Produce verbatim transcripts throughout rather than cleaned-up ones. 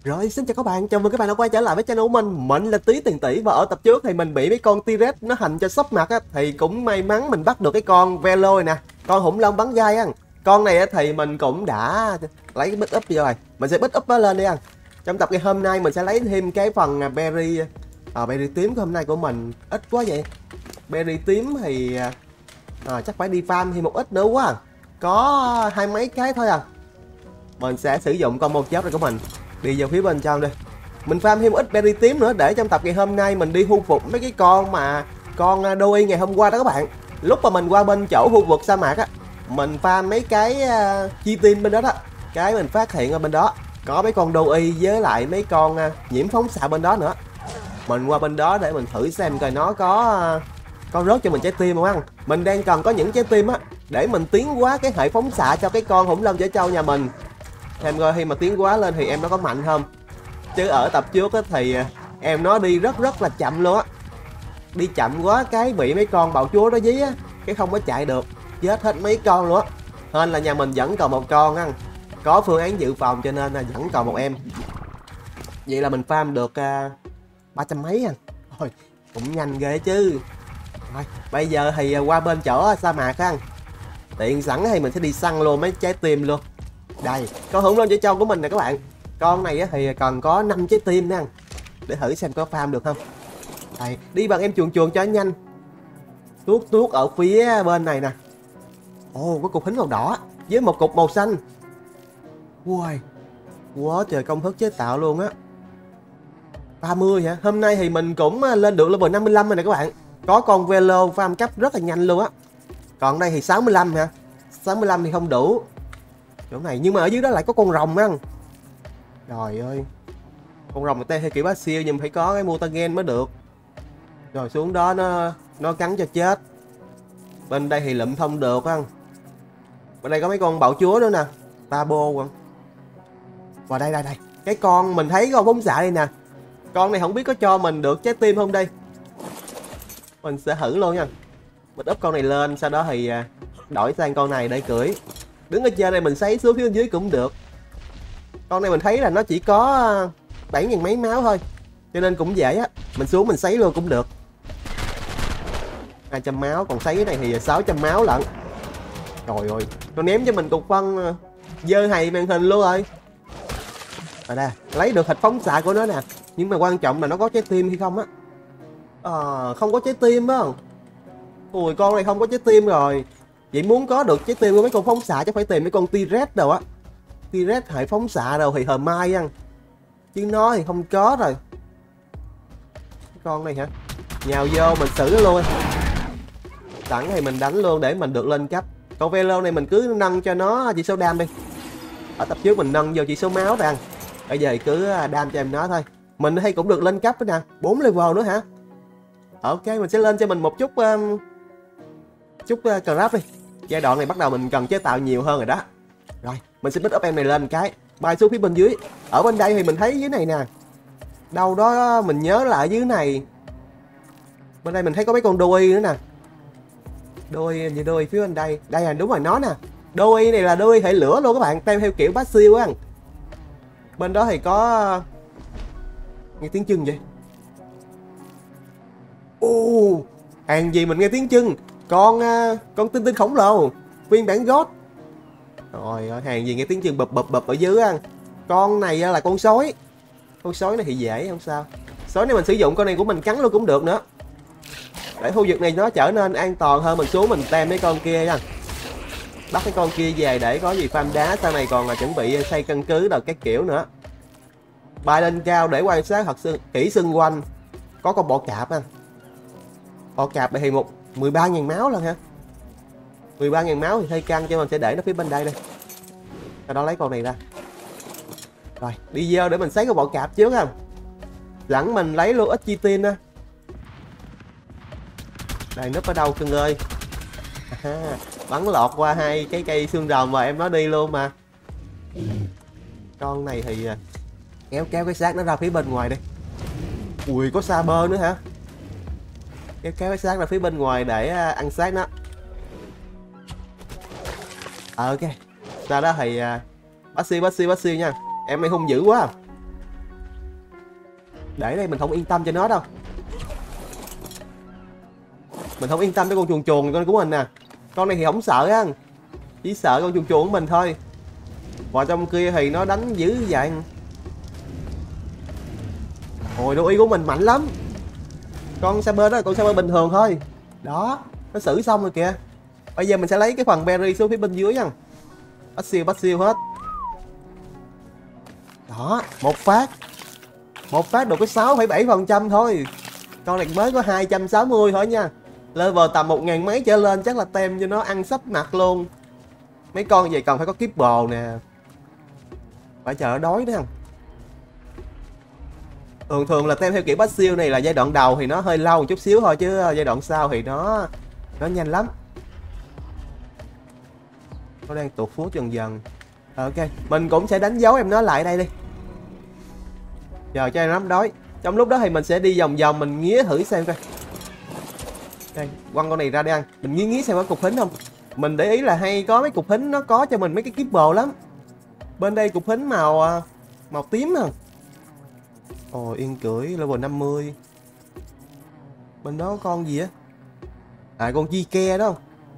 Rồi, xin chào các bạn, chào mừng các bạn đã quay trở lại với channel của mình. Mình là Tí Tiền Tỷ và ở tập trước thì mình bị mấy con T-Rex nó hành cho sốc mặt á, thì cũng may mắn mình bắt được cái con Velo này nè, con khủng long bắn gai á. Con này á thì mình cũng đã lấy cái bích up rồi. Mình sẽ bích up nó lên đi ăn. Trong tập ngày hôm nay mình sẽ lấy thêm cái phần berry à, berry tím của hôm nay của mình ít quá vậy. Berry tím thì à, chắc phải đi farm thêm một ít nữa quá. Có hai mấy cái thôi à. Mình sẽ sử dụng con một chớp này của mình đi vào phía bên trong đây. Mình farm thêm một ít berry tím nữa để trong tập ngày hôm nay mình đi thu phục mấy cái con mà con đôi ngày hôm qua đó các bạn. Lúc mà mình qua bên chỗ khu vực sa mạc á, mình farm mấy cái uh, chi tin bên đó đó, cái mình phát hiện ở bên đó có mấy con đôi với lại mấy con uh, nhiễm phóng xạ bên đó nữa. Mình qua bên đó để mình thử xem coi nó có uh, có rớt cho mình trái tim không ăn. Mình đang cần có những trái tim á để mình tiến hóa cái hệ phóng xạ cho cái con khủng long chở trâu nhà mình. Em coi khi mà tiến hóa lên thì em nó có mạnh không, chứ ở tập trước á thì em nó đi rất rất là chậm luôn á, đi chậm quá cái bị mấy con bạo chúa đó dí á, cái không có chạy được, chết hết mấy con luôn á. Hên là nhà mình vẫn còn một con á, có phương án dự phòng cho nên là vẫn còn một em. Vậy là mình farm được uh, ba trăm mấy à, thôi cũng nhanh ghê chứ. Rồi bây giờ thì qua bên chỗ sa mạc á, tiện sẵn thì mình sẽ đi săn luôn mấy trái tim luôn. Đây, con khủng long chở trâu của mình nè các bạn. Con này thì còn có năm trái tim nè. Để thử xem có farm được không. Đây, đi bằng em chuồn chuồn cho nhanh. Tuốt tuốt ở phía bên này nè. Ồ, có cục hính màu đỏ với một cục màu xanh. Wow, quá trời công thức chế tạo luôn á. ba mươi hả? Hôm nay thì mình cũng lên được level năm mươi lăm rồi nè các bạn. Có con Velo farm cấp rất là nhanh luôn á. Còn đây thì sáu mươi lăm hả? sáu mươi lăm thì không đủ chỗ này, nhưng mà ở dưới đó lại có con rồng á. Trời ơi, con rồng tê theo kiểu bá siêu nhưng phải có cái mutagen mới được. Rồi xuống đó nó nó cắn cho chết. Bên đây thì lụm không được á. Bên đây có mấy con bạo chúa nữa nè, Tabo. Và đây đây đây, cái con mình thấy con phóng xạ đây nè. Con này không biết có cho mình được trái tim không đây. Mình sẽ thử luôn nha. Mình up con này lên, sau đó thì đổi sang con này để cưỡi. Đứng ở trên đây mình sấy xuống phía bên dưới cũng được. Con này mình thấy là nó chỉ có bảy ngàn mấy máu thôi, cho nên cũng dễ á. Mình xuống mình sấy luôn cũng được. Hai trăm máu, còn sấy cái này thì sáu trăm máu lận. Trời ơi, nó ném cho mình cục phân dơ hầy màn hình luôn rồi. Rồi đây, lấy được hạch phóng xạ của nó nè. Nhưng mà quan trọng là nó có trái tim hay không á. À, không có trái tim á. Ui, con này không có trái tim rồi. Vậy muốn có được trái tim của mấy con phóng xạ chắc phải tìm mấy con T-Rex đâu á. T-Rex hệ phóng xạ đâu thì hờ mai ăn. Chứ nó thì không có rồi. Cái con này hả? Nhào vô mình xử nó luôn. Sẵn thì mình đánh luôn để mình được lên cấp. Con Velo này mình cứ nâng cho nó chỉ số đam đi. Ở tập trước mình nâng vô chỉ số máu rồi ăn. Bây giờ thì cứ đam cho em nó thôi. Mình hay cũng được lên cấp đó nè, bốn level nữa hả? Ok, mình sẽ lên cho mình một chút um, chút uh, craft đi. Giai đoạn này bắt đầu mình cần chế tạo nhiều hơn rồi đó. Rồi, mình sẽ pick up em này lên cái bay xuống phía bên dưới. Ở bên đây thì mình thấy dưới này nè. Đâu đó mình nhớ là ở dưới này. Bên đây mình thấy có mấy con đôi nữa nè. Đôi gì đôi phía bên đây. Đây là đúng rồi, nó nè. Đôi này là đôi hệ lửa luôn các bạn, tem theo kiểu bát siêu á. Bên đó thì có nghe tiếng chân vậy. Ồ, hàng gì mình nghe tiếng chân. Con uh, con tinh tinh khổng lồ phiên bản God. Rồi hàng gì nghe tiếng chân bập bập bập ở dưới ăn. Con này là con sói. Con sói này thì dễ không sao. Sói này mình sử dụng con này của mình cắn luôn cũng được nữa. Để khu vực này nó trở nên an toàn hơn, mình xuống mình tem mấy con kia nha. Bắt cái con kia về để có gì farm đá, sau này còn là chuẩn bị xây căn cứ rồi các kiểu nữa. Bay lên cao để quan sát thật sự kỹ xung quanh. Có con bọ cạp á. Bọ cạp này thì một mười ba ngàn máu lần hả? mười ba ngàn máu thì hơi căng, cho mình sẽ để nó phía bên đây đây. Sau đó lấy con này ra. Rồi, đi vô để mình sấy con bọ cạp trước ha. Sẵn mình lấy luôn ít chi tin á. Đây, núp ở đâu cưng ơi? À, bắn lọt qua hai cái cây xương rồng mà em nó đi luôn mà. Con này thì kéo kéo cái xác nó ra phía bên ngoài đi. Ui, có Saber nữa hả? Kéo kéo cái xác ra phía bên ngoài để ăn xác nó. À, ok. Sau đó thì bác siêu bác siêu bác siêu nha. Em này hung dữ quá. Để đây mình không yên tâm cho nó đâu. Mình không yên tâm với con chuồn chuồn con của mình nè. Con này thì không sợ á, chỉ sợ con chuồn chuồn của mình thôi. Và trong kia thì nó đánh dữ vậy. Ôi đô y của mình mạnh lắm. Con saber đó là con saber bình thường thôi. Đó, nó xử xong rồi kìa. Bây giờ mình sẽ lấy cái phần berry xuống phía bên dưới nha. Bắt siêu bắt siêu hết. Đó, một phát. Một phát được có sáu phẩy bảy phần trăm thôi. Con này mới có hai trăm sáu mươi thôi nha. Level tầm một ngàn mấy trở lên chắc là tem cho nó ăn sắp mặt luôn. Mấy con vậy còn phải có kiếp bồ nè. Phải chờ nó đói nữa. Thường thường là tem theo kiểu bắt siêu này là giai đoạn đầu thì nó hơi lâu một chút xíu thôi, chứ giai đoạn sau thì nó nó nhanh lắm. Nó đang tụt phút dần dần. Ok, mình cũng sẽ đánh dấu em nó lại đây đi. Chờ cho em nó đói. Trong lúc đó thì mình sẽ đi vòng vòng mình nghía thử xem coi. Đây, quăng con này ra để ăn. Mình nghía nghía xem có cục hính không. Mình để ý là hay có mấy cục hính nó có cho mình mấy cái kiếp bồ lắm. Bên đây cục hính màu màu tím nè. Ồ, yên cưỡi level năm mươi. Bên đó con gì á? À, con chi ke đó.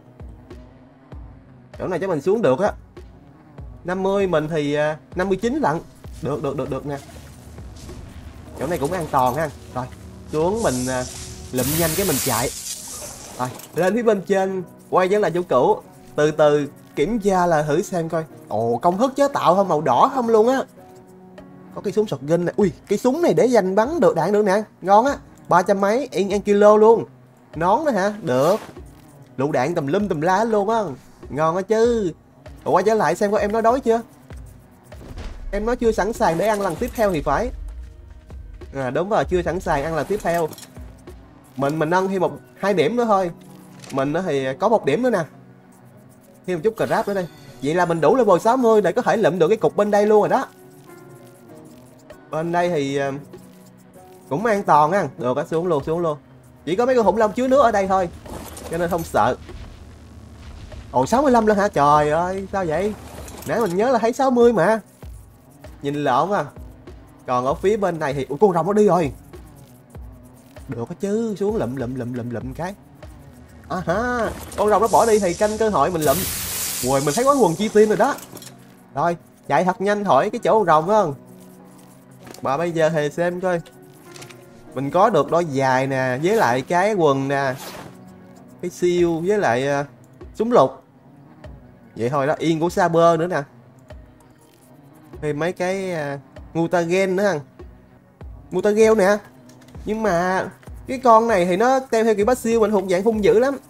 Chỗ này chắc mình xuống được á. năm mươi mình thì năm mươi chín lận. Được được được được nè. Chỗ này cũng an toàn ha. Rồi, xuống mình lụm nhanh cái mình chạy. Rồi, lên phía bên trên quay trở lại chỗ cũ. Từ từ kiểm tra là thử xem coi. Ồ, công thức chế tạo không, màu đỏ không luôn á. Có cái súng shotgun này. Ui, cái súng này để dành bắn được đạn được nè. Ngon á. Ba trăm mấy, yên ăn kilo luôn. Nón nữa hả? Được. Lựu đạn tùm lum tùm lá luôn á. Ngon á chứ. Ủa, quay trở lại xem coi em nó đói chưa. Em nó chưa sẵn sàng để ăn lần tiếp theo thì phải. À đúng rồi, chưa sẵn sàng ăn lần tiếp theo. Mình mình nâng thêm một hai điểm nữa thôi. Mình thì có một điểm nữa nè. Thêm một chút crap nữa đây. Vậy là mình đủ level sáu mươi để có thể lụm được cái cục bên đây luôn rồi đó. Bên đây thì cũng an toàn á. Được á, xuống luôn xuống luôn. Chỉ có mấy con khủng long chứa nước ở đây thôi, cho nên không sợ. Ồ, sáu mươi lăm luôn hả? Trời ơi, sao vậy? Nãy mình nhớ là thấy sáu mươi mà. Nhìn lộn à. Còn ở phía bên này thì... Ủa, con rồng nó đi rồi. Được á chứ, xuống lụm lụm lụm lụm lụm cái. À ha, con rồng nó bỏ đi thì canh cơ hội mình lụm. Ui, mình thấy có quần chi tiên rồi đó. Rồi, chạy thật nhanh hỏi cái chỗ con rồng phải không? Và bây giờ thì xem coi. Mình có được đôi dài nè, với lại cái quần nè. Cái siêu với lại uh, súng lục. Vậy thôi đó, yên của Saber nữa nè. Thêm mấy cái uh, mutagen nữa. Mutagel nè. Nhưng mà cái con này thì nó theo theo kiểu bát siêu, mình hùng dạng hung dữ lắm.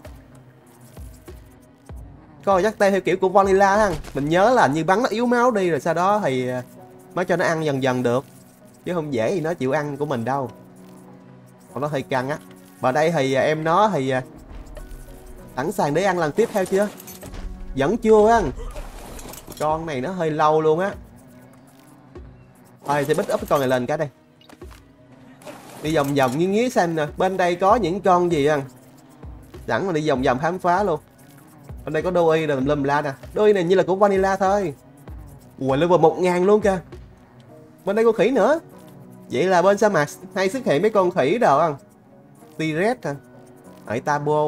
Con chắc theo theo kiểu của Vanilla ha. Mình nhớ là như bắn nó yếu máu đi rồi sau đó thì mới cho nó ăn dần dần được. Chứ không dễ thì nó chịu ăn của mình đâu. Còn nó hơi căng á. Và đây thì em nó thì sẵn sàng để ăn lần tiếp theo chưa? Vẫn chưa á. Con này nó hơi lâu luôn á. Thôi sẽ bích up cái con này lên cái đây. Đi vòng vòng nghiêng nghiến xem nè. Bên đây có những con gì ăn. Sẵn mà đi vòng vòng khám phá luôn. Bên đây có đôi y rồi lâm la nè. Đôi này như là của Vanilla thôi. Ủa, level một ngàn luôn kìa. Bên đây có khỉ nữa. Vậy là bên sa mạc hay xuất hiện mấy con khỉ đâu không? T-Rex hả? Ở Tabo.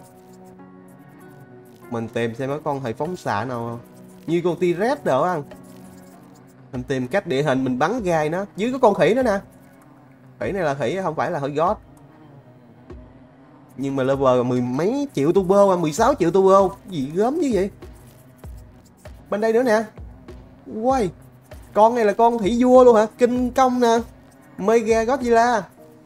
Mình tìm xem có con hệ phóng xạ nào không? Như con T-Rex đâu không? Mình tìm cách địa hình mình bắn gai nó. Dưới có con khỉ nữa nè. Khỉ này là khỉ không phải là khỉ god. Nhưng mà level mười mấy triệu turbo, mười sáu triệu turbo. Gì gớm như vậy? Bên đây nữa nè. Uầy, con này là con thủy vua luôn hả? Kinh công nè. Mega Godzilla.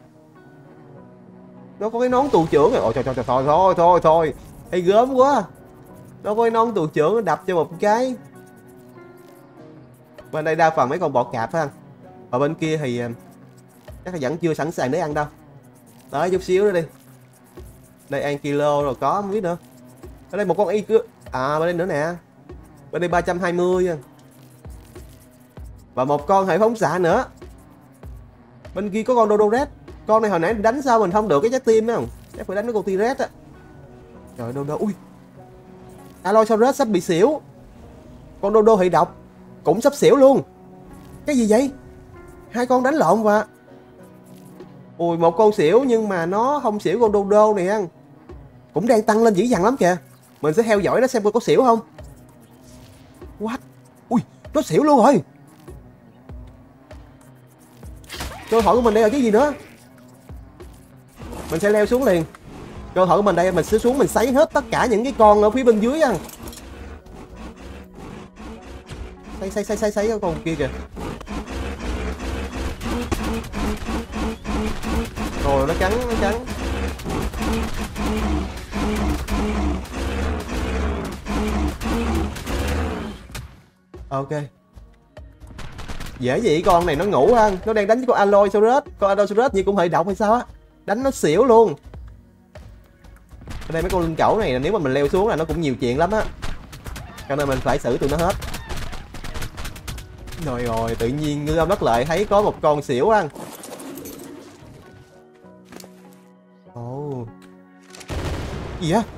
Nó có cái nón tù trưởng rồi. Ôi trời trời trời, thôi thôi thôi thôi. Hay gớm quá. Nó có cái nón tù trưởng nó đập cho một cái. Bên đây đa phần mấy con bọ cạp phải không? Và bên kia thì chắc là vẫn chưa sẵn sàng để ăn đâu. Tới chút xíu nữa đi. Đây ăn kilo rồi có không biết nữa. Ở đây một con y cứ. À bên đây nữa nè. Bên đây ba trăm hai mươi. Và một con hệ phóng xạ nữa. Bên kia có con Dodo Red. Con này hồi nãy đánh sao mình không được cái trái tim đó không? Chắc phải đánh với con T-Rex á. Trời Dodo. Ui, Allosaurus sắp bị xỉu. Con Dodo hệ độc cũng sắp xỉu luôn. Cái gì vậy? Hai con đánh lộn và Ui, một con xỉu nhưng mà nó không xỉu con đô đô này ăn. Cũng đang tăng lên dữ dằn lắm kìa. Mình sẽ theo dõi nó xem coi có xỉu không. What? Ui, nó xỉu luôn rồi. Câu hỏi của mình đây là cái gì nữa? Mình sẽ leo xuống liền. Câu hỏi của mình đây, mình sẽ xuống mình sấy hết tất cả những cái con ở phía bên dưới ăn. Sấy sấy sấy sấy sấy cái con kia kìa. Rồi nó cắn, nó cắn. Ok. Dễ gì con này nó ngủ ăn. Nó đang đánh với con Allosaurus. Con Allosaurus như cũng hơi độc hay sao á. Đánh nó xỉu luôn. Ở đây mấy con linh cẩu này là nếu mà mình leo xuống là nó cũng nhiều chuyện lắm á. Cho nên mình phải xử tụi nó hết. Rồi rồi, tự nhiên ngư ông đất lợi thấy có một con xỉu ăn. Ồ. Oh. Gì á?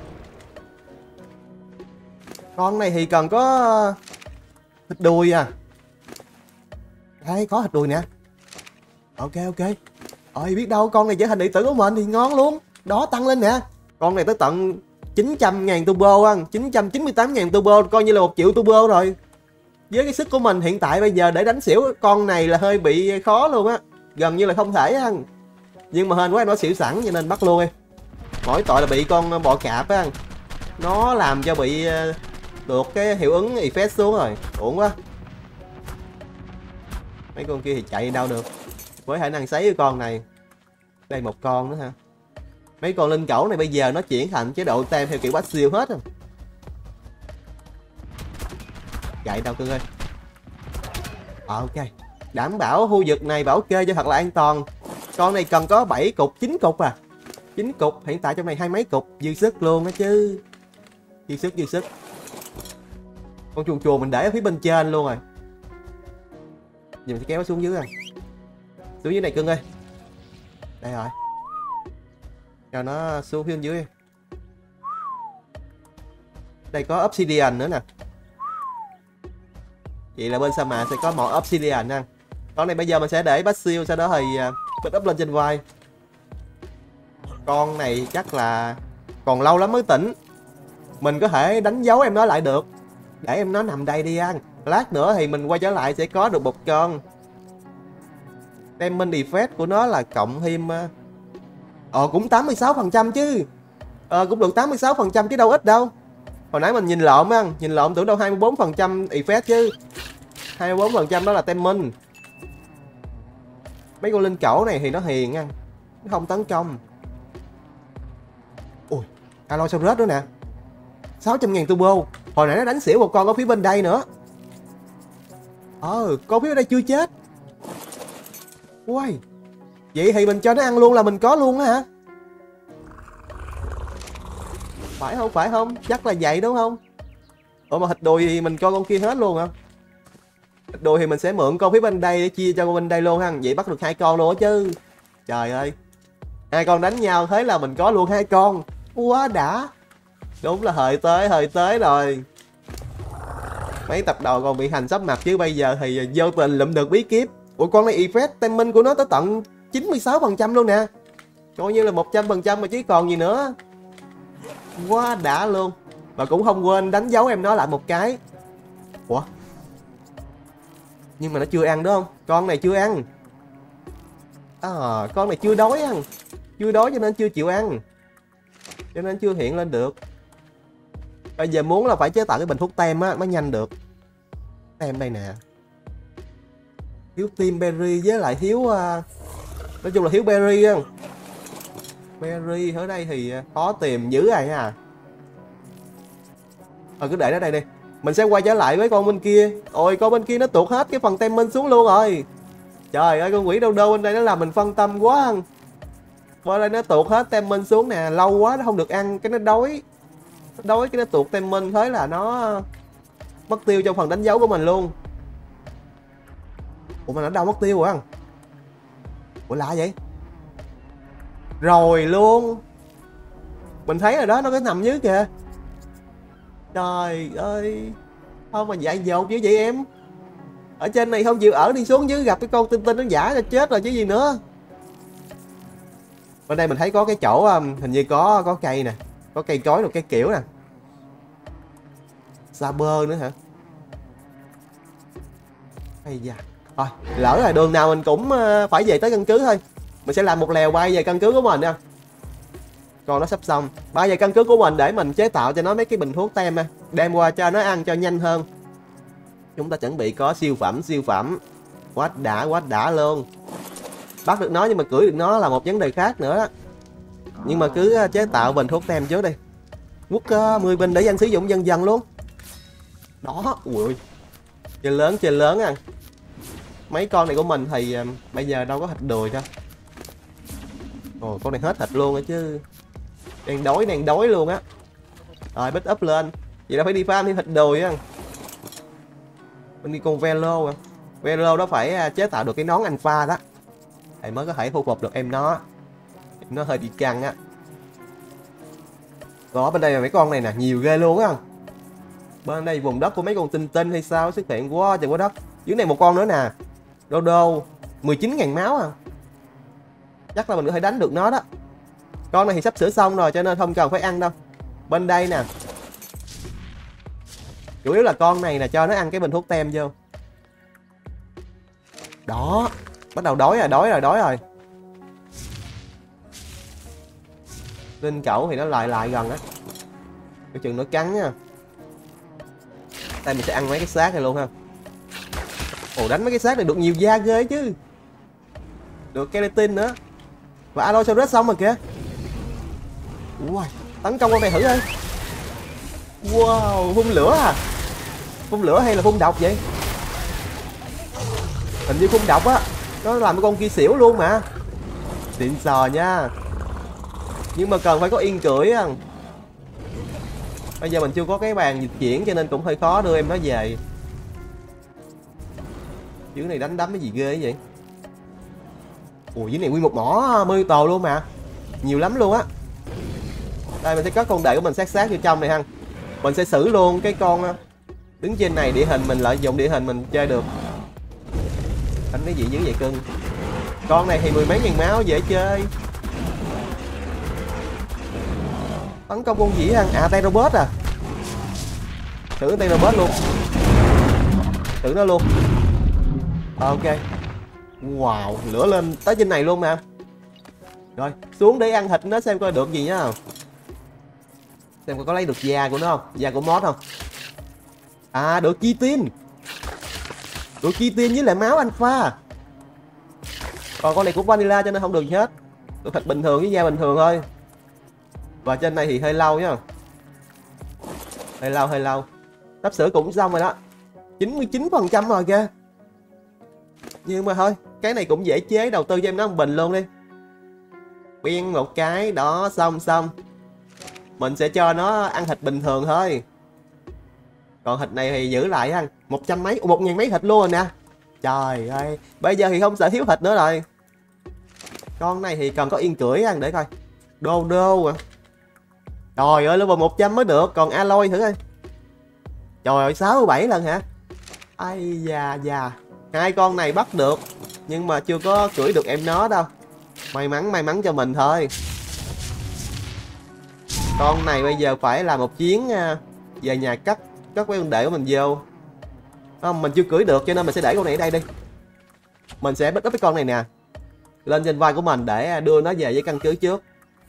Con này thì cần có thịt đùi à. Đây có thịt đùi nè. Ok ok. Ôi biết đâu con này trở thành đệ tử của mình thì ngon luôn. Đó tăng lên nè. Con này tới tận chín trăm ngàn turbo ăn. chín trăm chín mươi tám ngàn turbo coi như là một triệu turbo rồi. Với cái sức của mình hiện tại bây giờ để đánh xỉu con này là hơi bị khó luôn á. Gần như là không thể ăn. Nhưng mà hên quá nó xỉu sẵn cho nên bắt luôn. Mỗi tội là bị con bọ cạp á. Nó làm cho bị được cái hiệu ứng effect xuống rồi. Uổng quá. Mấy con kia thì chạy đâu được. Với khả năng sấy với con này. Đây một con nữa ha. Mấy con linh cẩu này bây giờ nó chuyển thành chế độ tem theo kiểu bắt siêu hết rồi. Chạy đâu cưng ơi. À, ok. Đảm bảo khu vực này bảo kê cho thật là an toàn. Con này cần có bảy cục, chín cục à. chín cục, hiện tại trong này hai mấy cục. Dư sức luôn đó chứ. Dư sức, dư sức. Con chuồn chuồn mình để ở phía bên trên luôn rồi. Giờ mình sẽ kéo nó xuống dưới rồi. Xuống dưới này cưng ơi. Đây rồi. Cho nó xuống phía bên dưới. Đây có obsidian nữa nè. Vậy là bên sa mạc sẽ có một obsidian nha. Con này bây giờ mình sẽ để passive, sau đó thì pick up lên trên vai. Con này chắc là còn lâu lắm mới tỉnh. Mình có thể đánh dấu em nó lại được. Để em nó nằm đây đi ăn. Lát nữa thì mình quay trở lại sẽ có được một con. Damage effect của nó là cộng thêm Ờ cũng tám mươi sáu phần trăm chứ. Ờ cũng được tám mươi sáu phần trăm chứ đâu ít đâu. Hồi nãy mình nhìn lộn á, nhìn lộn tưởng đâu hai mươi bốn phần trăm effect chứ. hai mươi bốn phần trăm đó là tem minh. Mấy con linh cẩu này thì nó hiền nha. Nó không tấn công. Ui, Allosaurus nữa nè. sáu trăm ngàn turbo. Hồi nãy nó đánh xỉu một con ở phía bên đây nữa. Ờ, con phía bên đây chưa chết. Ui, vậy thì mình cho nó ăn luôn là mình có luôn á hả? Phải không, phải không? Chắc là vậy đúng không? Ủa mà thịt đùi thì mình cho con kia hết luôn hả? Thịt đùi thì mình sẽ mượn con phía bên đây để chia cho con bên đây luôn ha. Vậy bắt được hai con luôn á chứ. Trời ơi. Hai con đánh nhau thế là mình có luôn hai con. Quá đã. Đúng là hời tới, hời tới rồi. Mấy tập đầu còn bị hành sắp mặt chứ bây giờ thì vô tình lụm được bí kíp. Ủa con này effect timing của nó tới tận chín mươi sáu phần trăm luôn nè. Coi như là một trăm phần trăm mà chứ còn gì nữa. Quá đã luôn. Và cũng không quên đánh dấu em nó lại một cái. Ủa? Nhưng mà nó chưa ăn đúng không? Con này chưa ăn. À, con này chưa đói ăn. Chưa đói cho nên chưa chịu ăn. Cho nên chưa hiện lên được. Bây giờ muốn là phải chế tạo cái bình thuốc tem á mới nhanh được. Tem đây nè. Thiếu tim berry với lại thiếu uh, nói chung là thiếu berry á. Berry ở đây thì khó tìm dữ rồi ha. Ờ cứ để nó đây đi. Mình sẽ quay trở lại với con bên kia. Ôi con bên kia nó tuột hết cái phần tem minh xuống luôn rồi. Trời ơi con quỷ đâu đâu bên đây nó làm mình phân tâm quá. Bên đây nó tuột hết tem minh xuống nè. Lâu quá nó không được ăn. Cái nó đói. Nó đói cái nó tuột tem minh. Thế là nó mất tiêu trong phần đánh dấu của mình luôn. Ủa mà nó đâu mất tiêu rồi ăn. Ủa lạ vậy. Rồi luôn. Mình thấy rồi đó, nó có nằm dưới kìa. Trời ơi. Không mà dại dột dữ vậy em. Ở trên này không chịu ở đi xuống dưới gặp cái con tinh tinh nó giả là chết rồi chứ gì nữa. Bên đây mình thấy có cái chỗ um, hình như có có cây nè, có cây cối rồi cái kiểu nè. Saber nữa hả? Hay da. Thôi, lỡ rồi đường nào mình cũng uh, phải về tới căn cứ thôi. Mình sẽ làm một lèo bay về căn cứ của mình nha. Còn nó sắp xong. Bay về căn cứ của mình để mình chế tạo cho nó mấy cái bình thuốc tem nha. Đem qua cho nó ăn cho nhanh hơn. Chúng ta chuẩn bị có siêu phẩm, siêu phẩm. Quá đã, quá đã luôn. Bắt được nó nhưng mà cưỡi được nó là một vấn đề khác nữa đó. Nhưng mà cứ chế tạo bình thuốc tem trước đi. Quất uh, mười bình để anh sử dụng dần dần luôn. Đó, ui. Chơi lớn, chơi lớn à. Mấy con này của mình thì uh, bây giờ đâu có thịt đùi đâu. Ồ, con này hết thịt luôn á chứ. Đang đói, đang đói luôn á. Rồi, bích up lên. Vậy là phải đi farm thêm thịt đùi á. Mình đi con Velo à. Velo đó phải chế tạo được cái nón alpha đó. Thì mới có thể thu phục được em nó. Nó hơi bị căng á. Đó, bên đây là mấy con này nè, nhiều ghê luôn á. Bên đây vùng đất của mấy con tinh tinh hay sao xuất hiện quá trời quá đất. Dưới này một con nữa nè. Đô đô, mười chín ngàn máu à. Chắc là mình có thể đánh được nó đó. Con này thì sắp sửa xong rồi cho nên không cần phải ăn đâu. Bên đây nè. Chủ yếu là con này là cho nó ăn cái bình thuốc tem vô. Đó, bắt đầu đói rồi, đói rồi, đói rồi. Linh cẩu thì nó lại lại gần á. Cái chừng nó cắn nha. Đây mình sẽ ăn mấy cái xác này luôn ha. Ồ, đánh mấy cái xác này được nhiều da ghê chứ. Được keratin nữa. Và Allosaurus xong rồi kìa. Ui, tấn công con này thử đi. Wow, phun lửa à. Phun lửa hay là phun độc vậy? Hình như phun độc á. Nó làm cái con kia xỉu luôn mà. Xịn sò nha. Nhưng mà cần phải có yên cưỡi á. Bây giờ mình chưa có cái bàn dịch chuyển cho nên cũng hơi khó đưa em nó về. Dưới này đánh đấm cái gì ghê vậy? Ủa, dưới này nguyên một mỏ mưa tồ luôn mà. Nhiều lắm luôn á. Đây mình sẽ cất con đệ của mình sát sát vô trong này ha. Mình sẽ xử luôn cái con đứng trên này, địa hình mình lợi dụng địa hình mình chơi được. Đánh cái gì dữ vậy cưng? Con này thì mười mấy ngàn máu dễ chơi. Tấn công con gì hả? À, tay robot à. Thử tay robot luôn. Thử nó luôn. À, ok. Wow, lửa lên tới trên này luôn mà. Rồi, xuống để ăn thịt nó xem coi được gì nhá. Xem coi có lấy được da của nó không? Da của mod không? À, được chi tin. Được chi tin với lại máu alpha. Còn con này cũng vanilla cho nên không được gì hết. Được thịt bình thường với da bình thường thôi. Và trên này thì hơi lâu nhá. Hơi lâu, hơi lâu. Sắp sửa cũng xong rồi đó. chín mươi chín phần trăm rồi kìa. Nhưng mà thôi, cái này cũng dễ chế, đầu tư cho em nó một bình luôn đi. Biên một cái, đó, xong xong. Mình sẽ cho nó ăn thịt bình thường thôi. Còn thịt này thì giữ lại ăn. Một trăm mấy, một ngàn mấy thịt luôn rồi nè. Trời ơi, bây giờ thì không sợ thiếu thịt nữa rồi. Con này thì cần có yên cưỡi ăn để coi. Đô đô à. Trời ơi, level một trăm mới được, còn alloy thử coi. Trời ơi, sáu mươi bảy lần hả? Ai da da. Hai con này bắt được, nhưng mà chưa có cưỡi được em nó đâu. May mắn, may mắn cho mình thôi. Con này bây giờ phải là một chuyến về nhà cất cất cái con đệ của mình vô. Không, mình chưa cưỡi được cho nên mình sẽ để con này ở đây đi. Mình sẽ bắt up cái con này nè lên trên vai của mình để đưa nó về với căn cứ trước.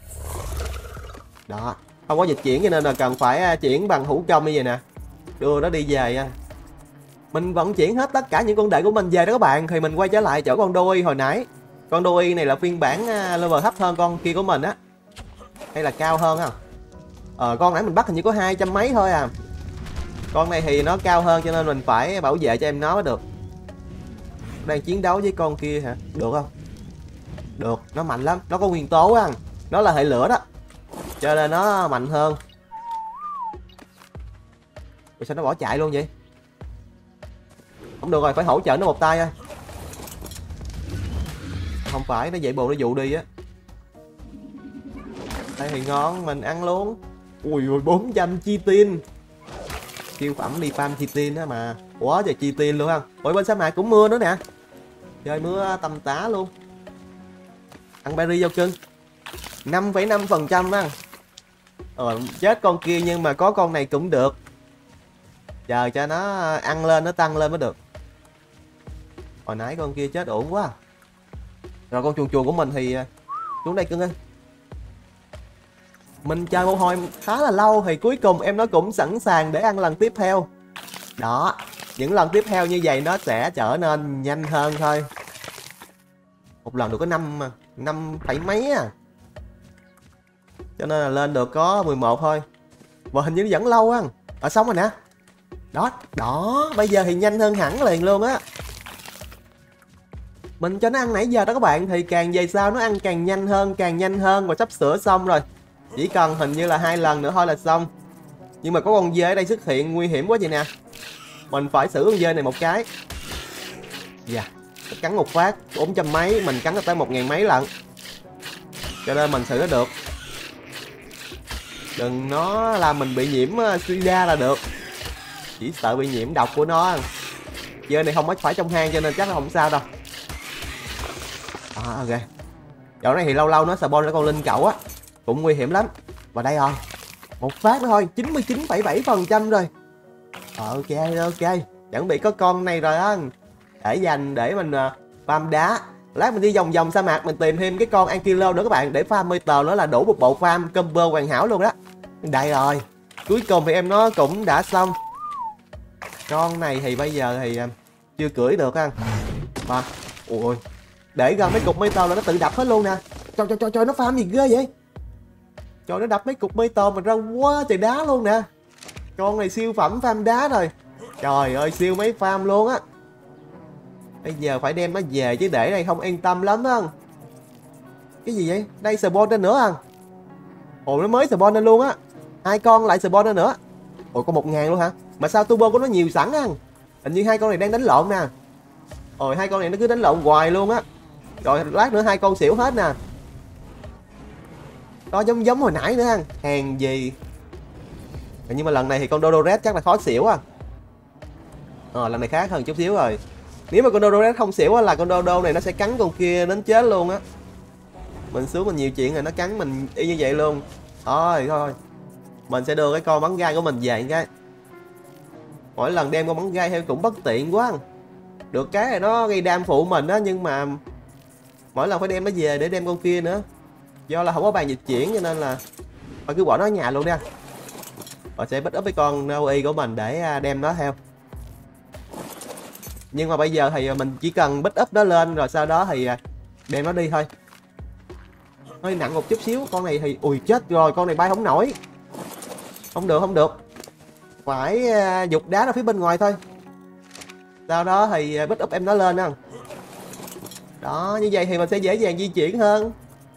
Đó, không có dịch chuyển cho nên là cần phải chuyển bằng hữu công như vậy nè. Đưa nó đi về. Mình vận chuyển hết tất cả những con đệ của mình về đó các bạn. Thì mình quay trở lại chỗ con đôi hồi nãy. Con đôi này là phiên bản level thấp hơn con kia của mình á. Hay là cao hơn không? Ờ, con nãy mình bắt hình như có hai trăm mấy thôi à. Con này thì nó cao hơn cho nên mình phải bảo vệ cho em nó mới được. Đang chiến đấu với con kia hả? Được không? Được, nó mạnh lắm. Nó có nguyên tố á. Nó là hệ lửa đó. Cho nên nó mạnh hơn. Rồi sao nó bỏ chạy luôn vậy? Không được rồi, phải hỗ trợ nó một tay thôi. Không phải, nó dậy bồ nó dụ đi á. Đây thì ngon, mình ăn luôn. Ui ui, bốn trăm chi tin. Siêu phẩm đi farm chi tin á mà. Quá trời chi tin luôn không? Ôi, bên sa mạc cũng mưa nữa nè. Trời, mưa tầm tá luôn. Ăn berry vô cưng. năm phẩy năm phần trăm đó. Ờ, chết con kia nhưng mà có con này cũng được. Chờ cho nó ăn lên, nó tăng lên mới được. Hồi nãy con kia chết ổn quá. Rồi con chuồn chuồn của mình thì xuống đây cưng ơi. Mình chờ một hồi khá là lâu thì cuối cùng em nó cũng sẵn sàng để ăn lần tiếp theo. Đó, những lần tiếp theo như vậy nó sẽ trở nên nhanh hơn thôi. Một lần được có năm mà, năm phẩy mấy à. Cho nên là lên được có mười một thôi. Và hình như vẫn lâu á. Ở xong rồi nè. Đó, đó, bây giờ thì nhanh hơn hẳn liền luôn á. Mình cho nó ăn nãy giờ đó các bạn, thì càng về sau nó ăn càng nhanh hơn, càng nhanh hơn. Và sắp sửa xong rồi. Chỉ cần hình như là hai lần nữa thôi là xong. Nhưng mà có con dê ở đây xuất hiện nguy hiểm quá vậy nè. Mình phải xử con dê này một cái. Dạ yeah. Cắn một phát bốn trăm mấy, mình cắn tới một ngàn mấy lận. Cho nên mình xử nó được. Đừng nó làm mình bị nhiễm sida là được. Chỉ sợ bị nhiễm độc của nó. Dê này không có phải trong hang cho nên chắc là không sao đâu. À, ok. Chỗ này thì lâu lâu nó spawn ra con linh cẩu á, cũng nguy hiểm lắm. Và đây rồi, một phát nữa thôi, chín mươi chín phẩy bảy phần trăm rồi. Ok ok, chuẩn bị có con này rồi á, để dành để mình uh, farm đá. Lát mình đi vòng vòng sa mạc mình tìm thêm cái con Ankylo nữa các bạn, để farm meter nữa là đủ một bộ farm combo hoàn hảo luôn đó. Đây rồi, cuối cùng thì em nó cũng đã xong. Con này thì bây giờ thì uh, chưa cưỡi được ha. À, ui, để gần mấy cục meter là nó tự đập hết luôn nè. Trời trời trời trời, nó farm gì ghê vậy? Trời, nó đập mấy cục meter mình ra quá trời đá luôn nè. Con này siêu phẩm farm đá rồi. Trời ơi, siêu mấy farm luôn á. Bây giờ phải đem nó về chứ để đây không yên tâm lắm á. Cái gì vậy? Đây spawn lên nữa à? Ồ, nó mới spawn lên luôn á. Hai con lại spawn lên nữa. Ồ, có một ngàn luôn hả? Mà sao turbo của nó nhiều sẵn á? Hình như hai con này đang đánh lộn nè. Ôi, hai con này nó cứ đánh lộn hoài luôn á. Rồi lát nữa hai con xỉu hết nè. Đó, giống giống hồi nãy nữa ha. Hèn gì. Nhưng mà lần này thì con Dodo Red chắc là khó xỉu à. Ờ, lần này khác hơn chút xíu rồi. Nếu mà con Dodo Red không xỉu là con Dodo này nó sẽ cắn con kia đến chết luôn á. Mình xuống mình nhiều chuyện rồi nó cắn mình y như vậy luôn. Thôi thôi, mình sẽ đưa cái con bắn gai của mình về cái. Mỗi lần đem con bắn gai theo cũng bất tiện quá. Được cái là nó gây đam phụ mình á, nhưng mà mỗi lần phải đem nó về để đem con kia nữa. Do là không có bàn dịch chuyển cho nên là phải cứ bỏ nó ở nhà luôn nha. Và sẽ bích up với con Naui của mình để đem nó theo. Nhưng mà bây giờ thì mình chỉ cần bích up nó lên rồi sau đó thì đem nó đi thôi. Hơi nặng một chút xíu. Con này thì ui chết rồi, con này bay không nổi. Không được không được, phải dục đá ra phía bên ngoài thôi. Sau đó thì bích up em nó lên không. Đó, như vậy thì mình sẽ dễ dàng di chuyển hơn.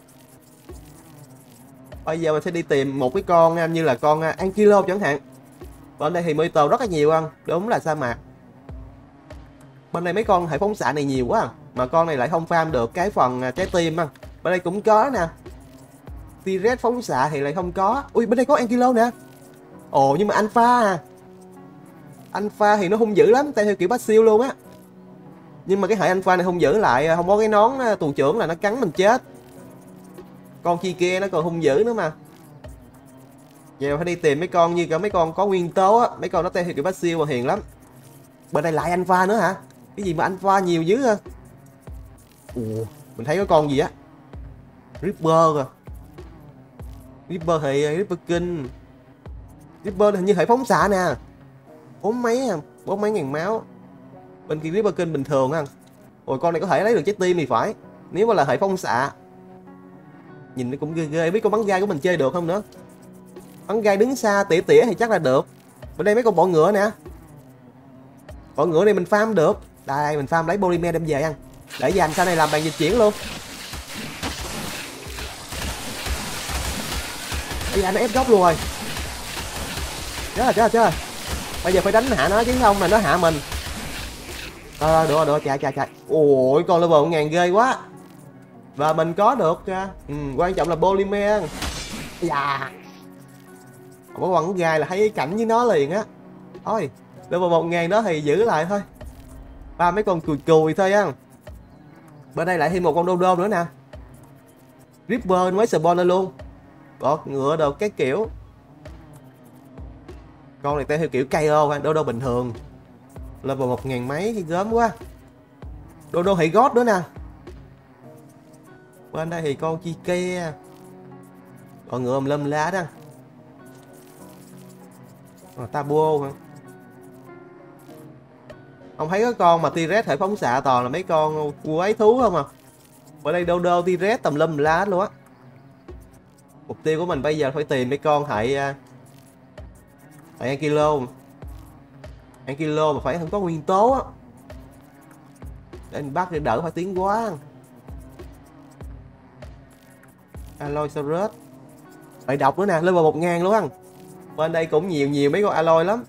Bây giờ mình sẽ đi tìm một cái con như là con Ankylo chẳng hạn. Bên đây thì meter rất là nhiều ăn. Đúng là sa mạc. Bên đây mấy con hệ phóng xạ này nhiều quá. Mà con này lại không farm được cái phần trái tim ăn. Bên đây cũng có nè. T-Rex phóng xạ thì lại không có. Ui, bên đây có Ankylo nè. Ồ, nhưng mà Alpha à. Alpha thì nó hung dữ lắm, theo kiểu Basil luôn á. Nhưng mà cái hệ Alpha này hung dữ lại, không có cái nón tù trưởng là nó cắn mình chết. Con chi kia nó còn hung dữ nữa mà. Giờ phải đi tìm mấy con như cả mấy con có nguyên tố á, mấy con nó theo kiểu Basil mà hiền lắm. Bên đây lại Alpha nữa hả? Cái gì mà Alpha nhiều dữ ha. Ồ, mình thấy có con gì á. Ripper à. Ripper thì Ripper King. Ripper hình như hệ phóng xạ nè. Bốn mấy à, bốn mấy ngàn máu. Bên kia Ripper King bình thường ha. Ôi, con này có thể lấy được trái tim thì phải. Nếu mà là hệ phóng xạ. Nhìn nó cũng ghê ghê, biết con bắn gai của mình chơi được không nữa. Bắn gai đứng xa tỉa tỉa thì chắc là được. Bên đây mấy con bọ ngựa nè. Bọ ngựa này mình farm được. Đây, mình farm lấy polymer đem về ăn. Để dành sau này làm bàn dịch chuyển luôn. Bây giờ nó ép góc luôn rồi. Chết rồi, chết rồi, chết rồi. Bây giờ phải đánh hạ nó chứ không là nó hạ mình. Ờ, được rồi, được rồi, chạy, chạy, chạy. Ôi, con level một ngàn ghê quá. Và mình có được, ừ, quan trọng là polymer. Dạ. Không có bắn gai là thấy cái cảnh với nó liền á. Thôi, level một ngàn đó thì giữ lại thôi. Ba mấy con cùi cùi thôi á. Bên đây lại thêm một con Dodo nữa nè. Ripper mới spawn lên luôn. Bọt ngựa đồ cái kiểu. Con này theo kiểu ca o ha, đô đô bình thường. Level một ngàn mấy thì gớm quá. Đô đô hệ gót nữa nè. Bên đây thì con chi kia. Con ngựa lâm lá đó. À, Tabo hả? Ông thấy có con mà T-Rex thể phóng xạ toàn là mấy con quái thú không à? Ở đây đô đô T-Rex tầm lâm lá luôn á. Mục tiêu của mình bây giờ phải tìm mấy con hệ hệ Ankilo. Ankilo mà phải không có nguyên tố á. Để mình bắt để đỡ phải tiến quá. Allosaurus. Phải độc nữa nè, level một ngàn luôn á. Bên đây cũng nhiều nhiều mấy con alloy lắm.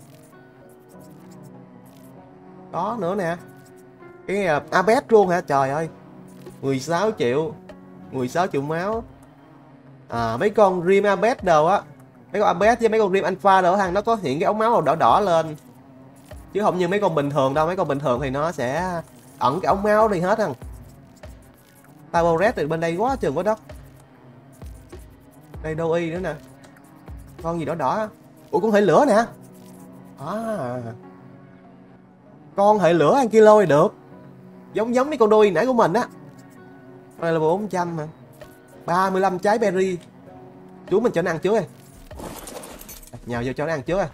Đó nữa nè. Cái này là Abet luôn hả? Trời ơi. mười sáu triệu. mười sáu triệu máu. À mấy con Rim Abet đồ á. Mấy con Abet với mấy con Rim Alpha đồ hàng nó có hiện cái ống máu màu đỏ đỏ lên. Chứ không như mấy con bình thường đâu, mấy con bình thường thì nó sẽ ẩn cái ống máu đi hết á. Tabo Red thì bên đây quá trường quá đất. Đây đô y nữa nè. Con gì đỏ đỏ. Ủa con hệ lửa nè. À. Con hệ lửa ăn kilo thì được. Giống giống mấy con đôi nãy của mình á. Đây là bốn trăm mà. ba mươi lăm trái berry. Chú mình cho nó ăn trước đi. Nhào vô cho nó ăn trước à.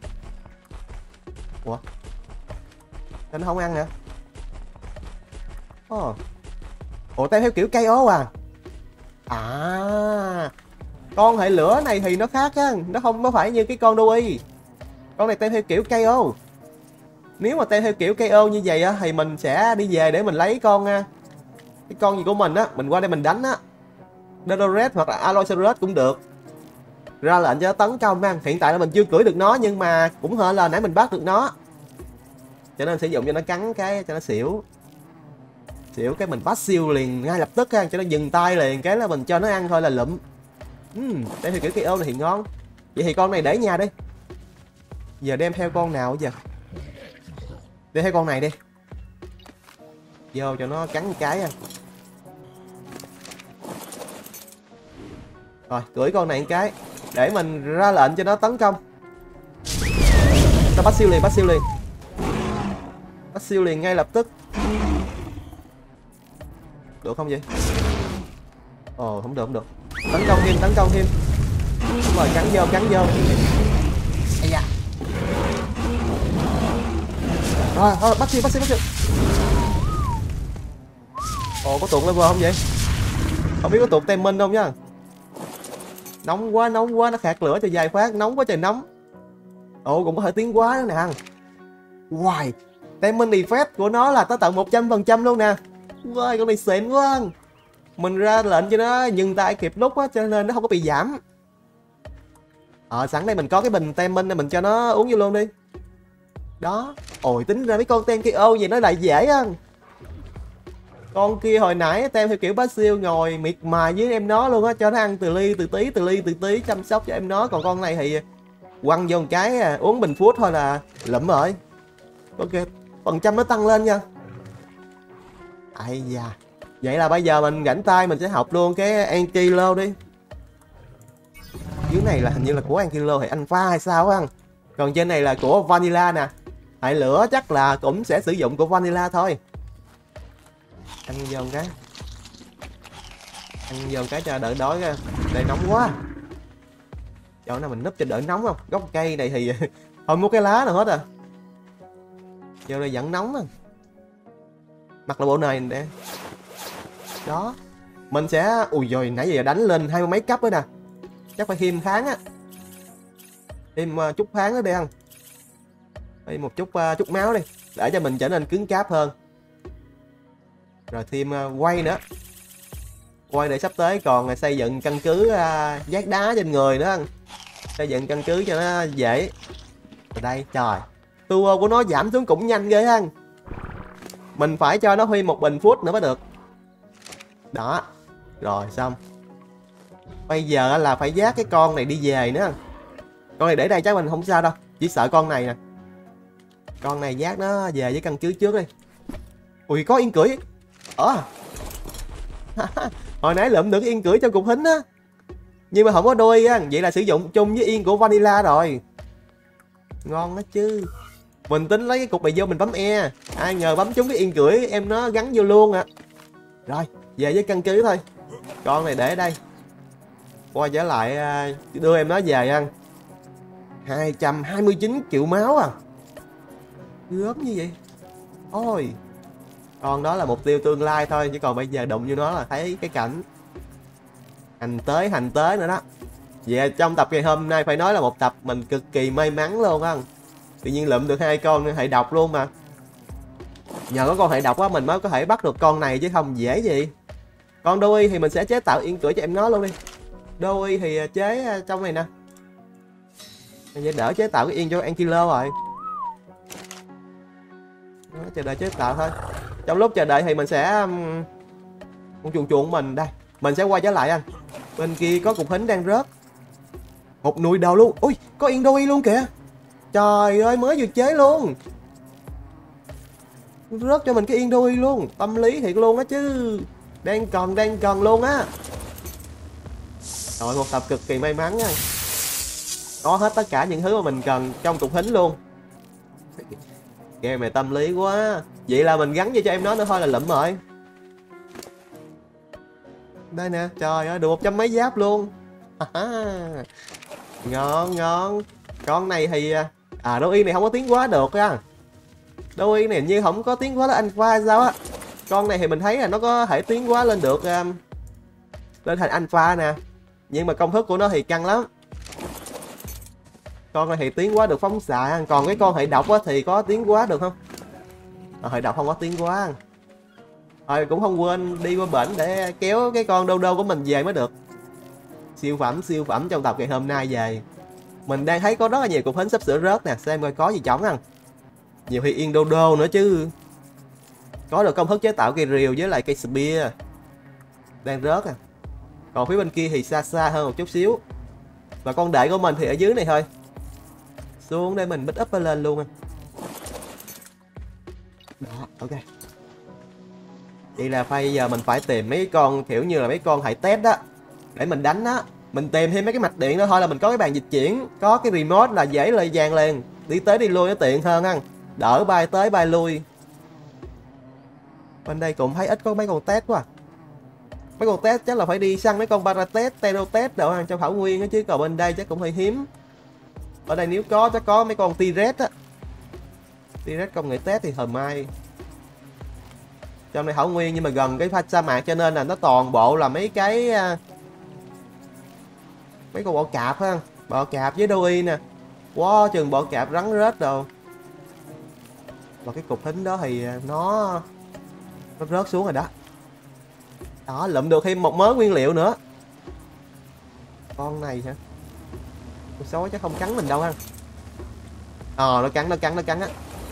Ủa? Cho nó không ăn hả? Ồ. Ủa tao theo kiểu cây ố à. À. Con hệ lửa này thì nó khác á. Nó không có phải như cái con đôi. Con này tao theo kiểu ca o. Nếu mà tao theo kiểu ca o như vậy á thì mình sẽ đi về để mình lấy con cái con gì của mình á, mình qua đây mình đánh á. Dodoret hoặc là Allosaurus cũng được. Ra lệnh cho nó tấn công man. Hiện tại là mình chưa cưỡi được nó nhưng mà cũng hên là nãy mình bắt được nó. Cho nên sử dụng cho nó cắn cái cho nó xỉu. Xỉu cái mình bắt siêu liền ngay lập tức ha, cho nó dừng tay liền cái là mình cho nó ăn thôi là lụm. Uhm, đây thì kiểu cây ôm này thì ngon. Vậy thì con này để nhà đi. Giờ đem theo con nào giờ? Đem theo con này đi. Vô cho nó cắn một cái nha. Rồi cưỡi con này một cái. Để mình ra lệnh cho nó tấn công. Ta bắt siêu liền, bắt siêu liền. Bắt siêu liền ngay lập tức. Được không vậy? Ồ không được không được. Tấn công thêm, tấn công thêm. Đúng rồi, cắn vô, cắn vô. Ây da. Rồi, thôi, bắt siêu, bắt siêu, bắt siêu. Ồ, có tuột level không vậy? Không biết có tuột tem minh không nha. Nóng quá, nóng quá, nó khạc lửa cho dài phát, nóng quá trời nóng. Ồ, cũng có thể tiến quá nữa nè. Wow, tem minh effect của nó là tới tận một trăm phần trăm luôn nè. Wow, con này xịn quá. Mình ra lệnh cho nó dừng tay kịp lúc á, cho nên nó không có bị giảm. Ờ, sẵn đây mình có cái bình tem minh này, mình cho nó uống vô luôn đi. Đó. Ôi, tính ra mấy con tem kia ô vậy nó lại dễ á. Con kia hồi nãy tem theo kiểu bá siêu ngồi miệt mài với em nó luôn á, cho nó ăn từ ly từ tí từ ly từ tí chăm sóc cho em nó. Còn con này thì quăng vô một cái à, uống bình phút thôi là lụm rồi. Ok, phần trăm nó tăng lên nha. Ây da. Vậy là bây giờ mình rảnh tay mình sẽ học luôn cái Ankilo đi. Dưới này là hình như là của Ankilo hay Alpha hay sao á. Còn trên này là của Vanilla nè. Hệ lửa chắc là cũng sẽ sử dụng của Vanilla thôi. Ăn vô một cái. Ăn vô một cái cho đỡ đói ra. Đây nóng quá. Chỗ nào mình núp cho đỡ nóng không? Gốc cây này thì không có cái lá nào hết à. Vô đây vẫn nóng à. Mặc là bộ này để. Đó. Mình sẽ. Ui rồi nãy giờ đánh lên hai mươi mấy cấp nữa nè. Chắc phải thêm tháng á. Thêm uh, chút tháng nữa đi ăn. Thêm một chút uh, chút máu đi. Để cho mình trở nên cứng cáp hơn. Rồi thêm uh, quay nữa. Quay để sắp tới còn xây dựng căn cứ uh, vác đá trên người nữa. Xây dựng căn cứ cho nó dễ. Ở đây trời. Tua của nó giảm xuống cũng nhanh ghê ha. Mình phải cho nó huy một bình phút nữa mới được. Đó. Rồi xong. Bây giờ là phải vác cái con này đi về nữa. Con này để đây chắc mình không sao đâu. Chỉ sợ con này nè. Con này vác nó về với căn cứ trước đi. Ui có yên cưỡi. Ờ. Hồi nãy lượm được yên cưỡi trong cục hính á, nhưng mà không có đôi á, vậy là sử dụng chung với yên của vanilla rồi. Ngon đó chứ. Mình tính lấy cái cục này vô mình bấm E, ai ngờ bấm trúng cái yên cưỡi em nó gắn vô luôn ạ. À. Rồi về với căn cứ thôi, con này để đây. Quay trở lại đưa em nó về ăn. Hai trăm hai mươi chín triệu máu à, gớm như vậy. Ôi, con đó là mục tiêu tương lai thôi, chứ còn bây giờ đụng vô nó là thấy cái cảnh hành tới hành tới nữa đó. Vậy trong tập ngày hôm nay phải nói là một tập mình cực kỳ may mắn luôn á. Tự nhiên lượm được hai con hệ độc luôn mà. Nhờ có con hệ độc á mình mới có thể bắt được con này chứ không dễ gì. Con Đôi thì mình sẽ chế tạo yên cưỡi cho em nó luôn đi. Đôi thì chế trong này nè. Vậy đỡ chế tạo cái yên cho Ankiller rồi. Đó, chờ đợi chế tạo thôi. Trong lúc chờ đợi thì mình sẽ con chuồn chuồn của mình đây, mình sẽ quay trở lại anh. Bên kia có cục hính đang rớt. Một nùi đầu luôn. Ui, có yên Đôi luôn kìa. Trời ơi, mới vừa chế luôn. Rớt cho mình cái yên Đôi luôn. Tâm lý thiệt luôn á chứ. Đang còn đang cần luôn á. Rồi một tập cực kỳ may mắn nha. Có hết tất cả những thứ mà mình cần trong cục hính luôn. Game này tâm lý quá. Vậy là mình gắn vô cho em nó nữa thôi là lụm rồi. Đây nè, trời ơi, được một trăm mấy giáp luôn. Ngon ngon. Con này thì à Đôi Yên này không có tiến hóa được á. Đôi Yên này như không có tiến hóa lên alpha hay sao á. Con này thì mình thấy là nó có thể tiến hóa lên được um, lên thành alpha nè. Nhưng mà công thức của nó thì căng lắm. Con này thì tiến hóa được phóng xạ. Còn cái con hệ độc á thì có tiến hóa được không? À, hệ độc không có tiến hóa. Rồi cũng không quên đi qua bển để kéo cái con Đô Đô của mình về mới được. Siêu phẩm siêu phẩm trong tập ngày hôm nay về. Mình đang thấy có rất là nhiều cục hính sắp sửa rớt nè. Xem coi có gì trống ăn. Nhiều khi yên Đô Đô nữa chứ. Có được công thức chế tạo cây rìu với lại cây spear. Đang rớt à. Còn phía bên kia thì xa xa hơn một chút xíu. Và con đệ của mình thì ở dưới này thôi. Xuống đây mình bích up lên luôn. Đó, ok. Vậy là bây giờ mình phải tìm mấy con kiểu như là mấy con hệ test đó để mình đánh á. Mình tìm thêm mấy cái mạch điện đó thôi là mình có cái bàn dịch chuyển. Có cái remote là dễ lời dàng liền. Đi tới đi lui nó tiện hơn ăn. Đỡ bay tới bay lui. Bên đây cũng thấy ít có mấy con test quá. Mấy con test chắc là phải đi săn mấy con Paratet, Terotest đồ ăn trong thảo nguyên á, chứ còn bên đây chắc cũng hơi hiếm. Ở đây nếu có chắc có mấy con T-Rex á. T-Rex công nghệ test thì thời mai. Trong này thảo nguyên nhưng mà gần cái sa mạc cho nên là nó toàn bộ là mấy cái mấy con bọ cạp ha. Bọ cạp với Đôi nè. Wow, chừng bọ cạp rắn rết đồ. Và cái cục hính đó thì nó nó rớt xuống rồi đó. Đó, lụm được thêm một mớ nguyên liệu nữa. Con này hả? Con sói chắc không cắn mình đâu ha. Ờ, nó cắn, nó cắn, nó cắn á.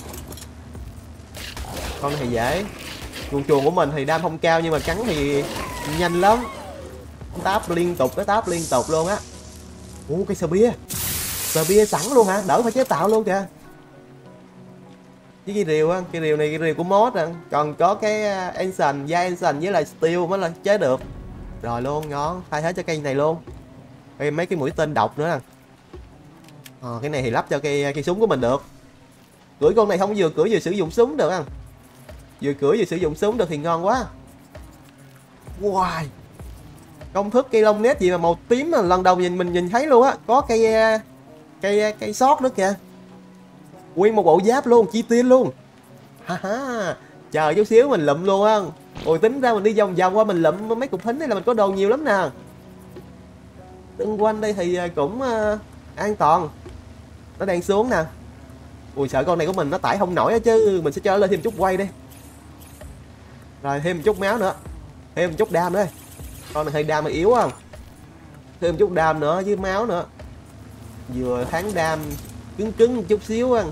Con này thì dễ. Chuồn chuồn của mình thì đam không cao nhưng mà cắn thì nhanh lắm. Táp liên tục, cái táp liên tục luôn á. Ủa, cây spear. Spear sẵn luôn hả? Đỡ phải chế tạo luôn kìa. Với cái rìu á, cái rìu này cái rìu của mod à. Còn có cái Ancient, da Ancient với lại Steel mới là chế được. Rồi luôn, ngon, thay thế cho cây này luôn. Đây, mấy cái mũi tên độc nữa nè. À, cái này thì lắp cho cây cây súng của mình được. Cưỡi con này không vừa cưỡi vừa sử dụng súng được á. Vừa cưỡi vừa sử dụng súng được thì ngon quá. Wow. Công thức cây lông nét gì mà màu tím là lần đầu nhìn mình nhìn thấy luôn á. Có cây cây cây sót nữa kìa. Nguyên một bộ giáp luôn, chi tiên luôn. Ha ha. Chờ chút xíu mình lụm luôn á. Ôi tính ra mình đi vòng vòng qua mình lụm mấy cục hính này là mình có đồ nhiều lắm nè. Xung quanh đây thì cũng uh, an toàn. Nó đang xuống nè. Ui sợ con này của mình nó tải không nổi á chứ. Mình sẽ cho nó lên thêm chút quay đi. Rồi thêm một chút máu nữa. Thêm một chút đam nữa. Con này hơi đam mà yếu không. Thêm một chút đam nữa với máu nữa. Vừa kháng đam cứng cứng một chút xíu ăn.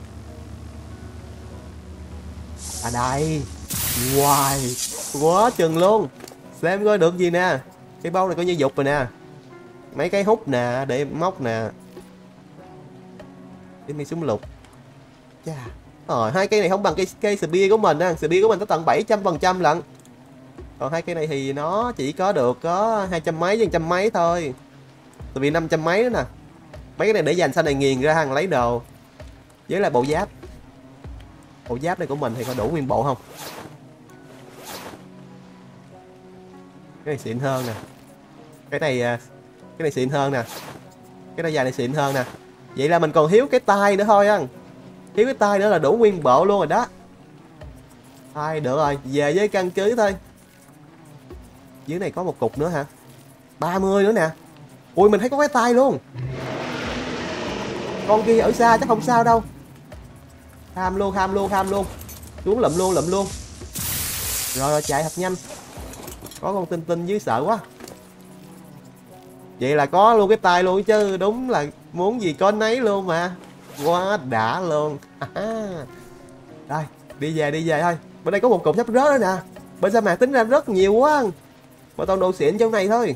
À đây. Wow. Quá chừng luôn. Xem coi được gì nè. Cái bao này coi như dục rồi nè. Mấy cái hút nè, để móc nè. Để mi súng lục. Chà. Rồi hai cây này không bằng cây cây spear của mình á, spear của mình tới tận bảy trăm phần trăm lận. Còn hai cái này thì nó chỉ có được có hai trăm mấy với trăm mấy thôi, tại vì năm trăm mấy nữa nè. Mấy cái này để dành sau này nghiền ra hàng lấy đồ. Với là bộ giáp. Bộ giáp này của mình thì có đủ nguyên bộ không? Cái này xịn hơn nè. Cái này cái này xịn hơn nè. Cái đôi giày này xịn hơn nè. Vậy là mình còn thiếu cái tay nữa thôi á. Thiếu cái tay nữa là đủ nguyên bộ luôn rồi đó. Thôi được rồi, về với căn cứ thôi. Dưới này có một cục nữa hả? ba mươi nữa nè. Ui mình thấy có cái tay luôn. Con kia ở xa chắc không sao đâu. Ham luôn, ham luôn, ham luôn. Xuống lụm luôn, lụm luôn. Rồi, rồi chạy thật nhanh. Có con tinh tinh dưới sợ quá. Vậy là có luôn cái tay luôn chứ. Đúng là muốn gì có nấy luôn mà. Quá đã luôn. Rồi đi về đi về thôi. Bên đây có một cục sắp rớt nữa nè. Bên sa mạc tính ra rất nhiều quá. Mà toàn đồ xịn trong này thôi.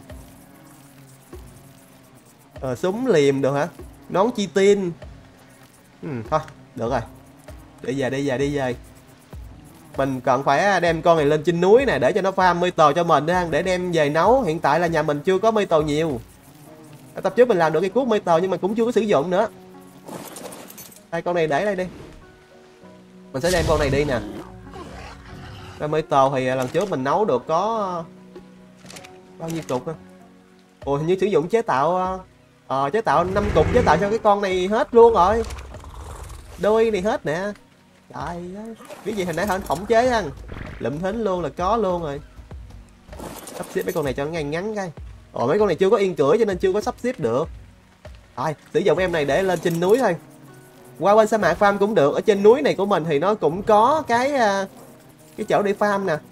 Ờ, súng liềm được hả? Nón chi tin. Ừ, thôi được rồi. Đi về đi về đi về. Mình cần phải đem con này lên trên núi nè, để cho nó farm mây tàu cho mình đó, để đem về nấu. Hiện tại là nhà mình chưa có mây tàu nhiều. Ở tập trước mình làm được cái cuốc mây tàu nhưng mà cũng chưa có sử dụng nữa. Đây con này để đây đi. Mình sẽ đem con này đi nè. Cái mây tàu thì lần trước mình nấu được có bao nhiêu cục á? Ồ hình như sử dụng chế tạo ờ chế tạo năm cục, chế tạo cho cái con này hết luôn rồi. Đôi này hết nè. Trời ơi, cái gì hồi nãy khống chế ăn. Lụm hính luôn là có luôn rồi. Sắp xếp mấy con này cho nó ngay ngắn cái. Ồ mấy con này chưa có yên cưỡi cho nên chưa có sắp xếp được. Rồi, sử dụng em này để lên trên núi thôi. Qua bên sa mạc farm cũng được. Ở trên núi này của mình thì nó cũng có cái cái chỗ để farm nè.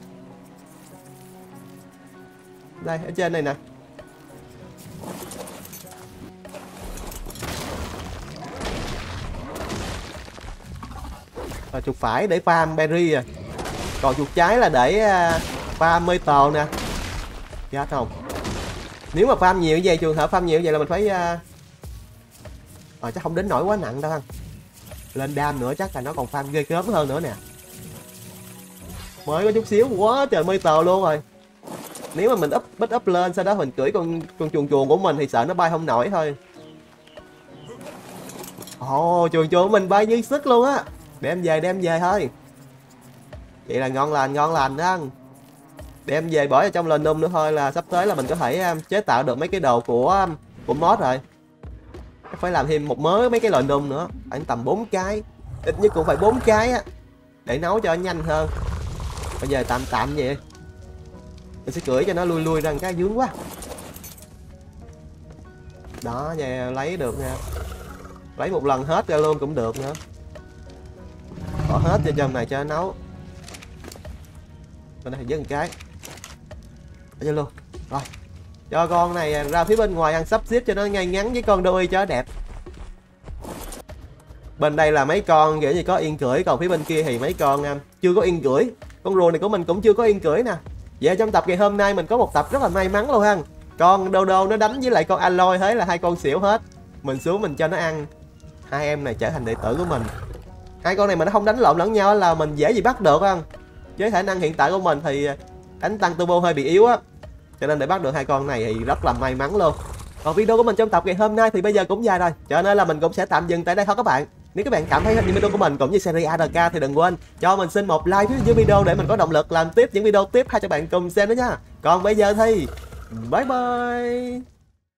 Đây, ở trên này nè. Rồi, chuột phải để farm berry à. Còn chuột trái là để farm mây tàu nè. Chết không? Nếu mà farm nhiều như vậy, trường hợp farm nhiều như vậy là mình phải ờ chắc không đến nổi quá nặng đâu. Lên đam nữa chắc là nó còn farm ghê gớm hơn nữa nè. Mới có chút xíu quá trời mây tàu luôn rồi. Nếu mà mình up bích up lên, sau đó mình cưỡi con con chuồn chuồn của mình thì sợ nó bay không nổi thôi. Ồ chuồn chuồn của mình bay như sức luôn á. Đem về đem về thôi. Vậy là ngon lành ngon lành đó. Đem về bỏ vào trong lò nung nữa thôi là sắp tới là mình có thể chế tạo được mấy cái đồ của của mod rồi. Phải làm thêm một mớ mấy cái lò nung nữa, khoảng tầm bốn cái, ít nhất cũng phải bốn cái á, để nấu cho nhanh hơn. Bây giờ tạm tạm vậy. Mình sẽ cưỡi cho nó lui lui ra cái dướng quá. Đó nha, lấy được nha. Lấy một lần hết ra luôn cũng được nữa. Bỏ hết cho trong này cho nó nấu. Bên này dứt một cái. Để cho luôn. Rồi. Cho con này ra phía bên ngoài ăn sắp xếp cho nó ngay ngắn với con đôi cho nó đẹp. Bên đây là mấy con kiểu như có yên cưỡi, còn phía bên kia thì mấy con um, chưa có yên cưỡi. Con rùa này của mình cũng chưa có yên cưỡi nè. Vậy trong tập ngày hôm nay mình có một tập rất là may mắn luôn ha. Con đô đô nó đánh với lại con Aloy, thế là hai con xỉu hết. Mình xuống mình cho nó ăn. Hai em này trở thành đệ tử của mình. Hai con này mà nó không đánh lộn lẫn nhau là mình dễ gì bắt được không? Với khả năng hiện tại của mình thì đánh tăng turbo hơi bị yếu á, cho nên để bắt được hai con này thì rất là may mắn luôn. Còn video của mình trong tập ngày hôm nay thì bây giờ cũng dài rồi, cho nên là mình cũng sẽ tạm dừng tại đây thôi các bạn. Nếu các bạn cảm thấy những video của mình cũng như series a rờ ca thì đừng quên cho mình xin một like phía dưới video để mình có động lực làm tiếp những video tiếp hay cho bạn cùng xem nữa nha. Còn bây giờ thì bye bye.